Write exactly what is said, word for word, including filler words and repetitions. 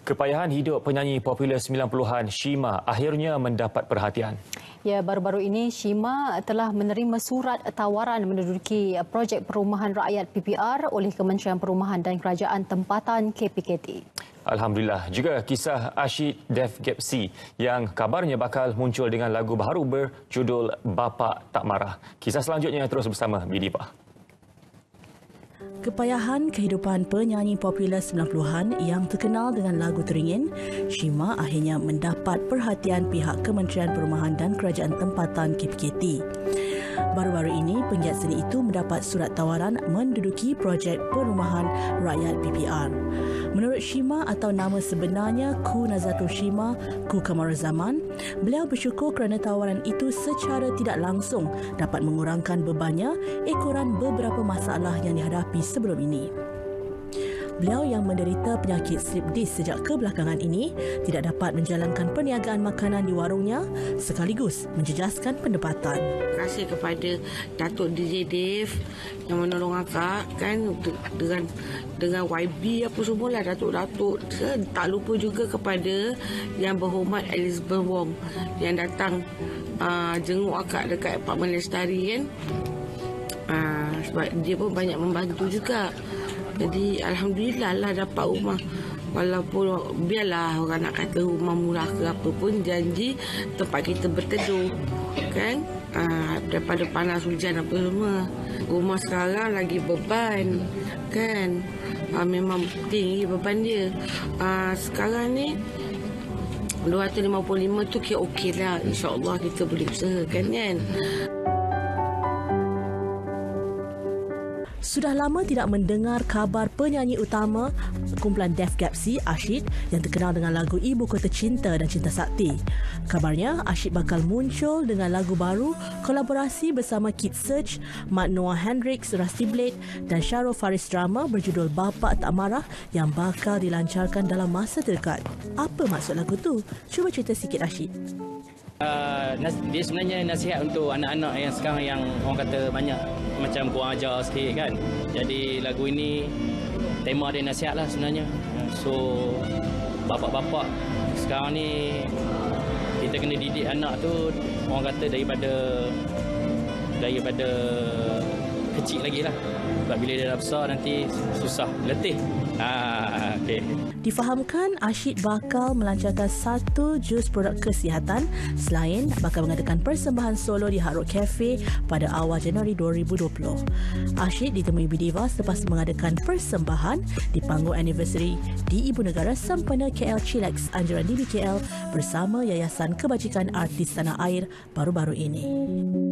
Kepayahan hidup penyanyi popular sembilan puluhan Shima akhirnya mendapat perhatian. Ya, baru-baru ini Shima telah menerima surat tawaran menduduki projek perumahan rakyat P P R oleh Kementerian Perumahan dan Kerajaan Tempatan K P K T. Alhamdulillah, juga kisah Ashid Def Gapsi yang kabarnya bakal muncul dengan lagu baru berjudul Bapa Tak Marah. Kisah selanjutnya terus bersama Bidipa. Kepayahan kehidupan penyanyi popular sembilan puluhan yang terkenal dengan lagu teringin, Shima akhirnya mendapat perhatian pihak Kementerian Perumahan dan Kerajaan Tempatan K P K T. Baru-baru ini, penggiat seni itu mendapat surat tawaran menduduki projek perumahan rakyat P P R. Menurut Shima atau nama sebenarnya Ku Nazatul Shima Ku Kamaruzaman, beliau bersyukur kerana tawaran itu secara tidak langsung dapat mengurangkan bebannya ekoran beberapa masalah yang dihadapi sebelum ini. Beliau yang menderita penyakit slip disc sejak kebelakangan ini tidak dapat menjalankan perniagaan makanan di warungnya sekaligus menjejaskan pendapatan. Terima kasih kepada Datuk D J Dave yang menolong akak kan dengan dengan Y B apa semualah datuk-datuk. Tak lupa juga kepada yang berhormat Elizabeth Wong yang datang uh, jenguk akak dekat Apartmen Lestari kan. Uh, sebab dia pun banyak membantu juga. Jadi Alhamdulillah lah dapat rumah. Walaupun biarlah orang nak kata rumah murah ke apa pun, janji tempat kita berteduh kan, aa, daripada panas hujan apa semua. Rumah sekarang lagi beban kan, aa, memang tinggi beban dia. Aa, sekarang ni dua ratus lima puluh lima tu kira okey lah. InsyaAllah kita boleh usahakan kan. Sudah lama tidak mendengar kabar penyanyi utama kumpulan Def Gapsi, Ashid, yang terkenal dengan lagu Ibu Kota Cinta dan Cinta Sakti. Kabarnya, Ashid bakal muncul dengan lagu baru kolaborasi bersama Kid Search, Mat Noah Hendricks, Rusty Blade dan Syarul Faris drama berjudul Bapa Tak Marah yang bakal dilancarkan dalam masa terdekat. Apa maksud lagu tu? Cuba cerita sikit, Ashid. Uh, dia sebenarnya nasihat untuk anak-anak yang sekarang yang orang kata banyak macam kurang ajar sikit kan. Jadi lagu ini tema dia nasihat lah sebenarnya. So bapak-bapak sekarang ni kita kena didik anak tu, orang kata daripada daripada kecil lagi lah. Sebab bila dia dah besar nanti susah, letih. Ah, okay. Difahamkan Ashid bakal melancarkan satu juz produk kesihatan selain bakal mengadakan persembahan solo di Hard Rock Cafe pada awal Januari dua ribu dua puluh. Ashid ditemui Bidiva selepas mengadakan persembahan di panggung anniversary di Ibu Negara sempena K L Chillax Anjuran D B K L bersama Yayasan Kebajikan Artis Tanah Air baru-baru ini.